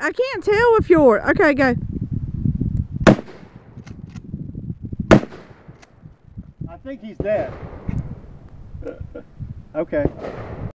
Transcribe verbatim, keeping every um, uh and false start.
I can't tell if you're... Okay, go. I think he's dead. Okay.